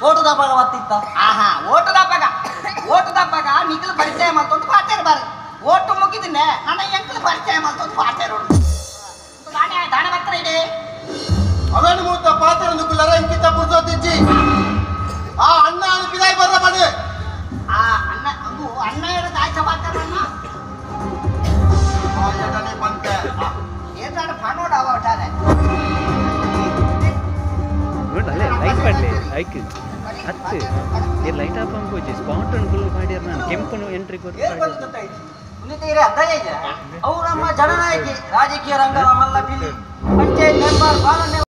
ಓಟುದಪ್ಪಾಗ ಒತ್ತಿತ್ತ ಆಹಾ ಓಟುದಪ್ಪಾಗ ನಿಖಲ್ ಪರಿಚಯ ಮಾಡ್ಕೊಂಡು ಪಾಟೇರ್ ಬಾರಿ ಓಟು ಮುಗಿದಿನ್ನೆ ನನ್ನ ಎಂಕಲ್ ಪರಿಚಯ ಮಾಡ್ಕೊಂಡು ಪಾಟೇರ್ ದಾಣೆ ಬರ್ತಾರೆ ಇದೆ ಅವನು ಮೂತ ಪಾತ್ರ ನುಗ್ಗುಲರ ಇಂಕಿತ ಪುರ್ಸೋತಿಚ್ಚಿ ಆ ಅಣ್ಣ ಅನುಪಿದಾಯಿ ಬರ್ರ ಬನ್ನಿ ಆ ಅಣ್ಣ ಅದು ಅಣ್ಣ ಹೇಳೋದು ಆಯ್ತು ಪಾಟೇರಣ್ಣ ಬಂತೆ ಏನಾಡ ಪಣೋಡ ಅವ ಒಟ್ಟಾರೆ ಅಲ್ಲೇ ಲೈಟ್ ಪಡ್ಲಿ ಐಕ್ ಹತ್ತು ಈ ಲೈಟ್ ಆಫ್ ಅಂಬೋಜಿ ಸ್ಪಾಟ್ ಅನ್ಕೂಲ ಮಾಡ್ಯಾರ ನಾನು ಕೆಂಪನು ಎಂಟ್ರಿ ಕೊಟ್ಟು ಅವು ನಮ್ಮ ಜನನಾಯಕಿ ರಾಜಕೀಯ ರಂಗದ ಮಲ್ಲ ಪಿಲಿ ಪಂಚಾಯತ್ ಮೆಂಬರ್ ಬಾಲನೆ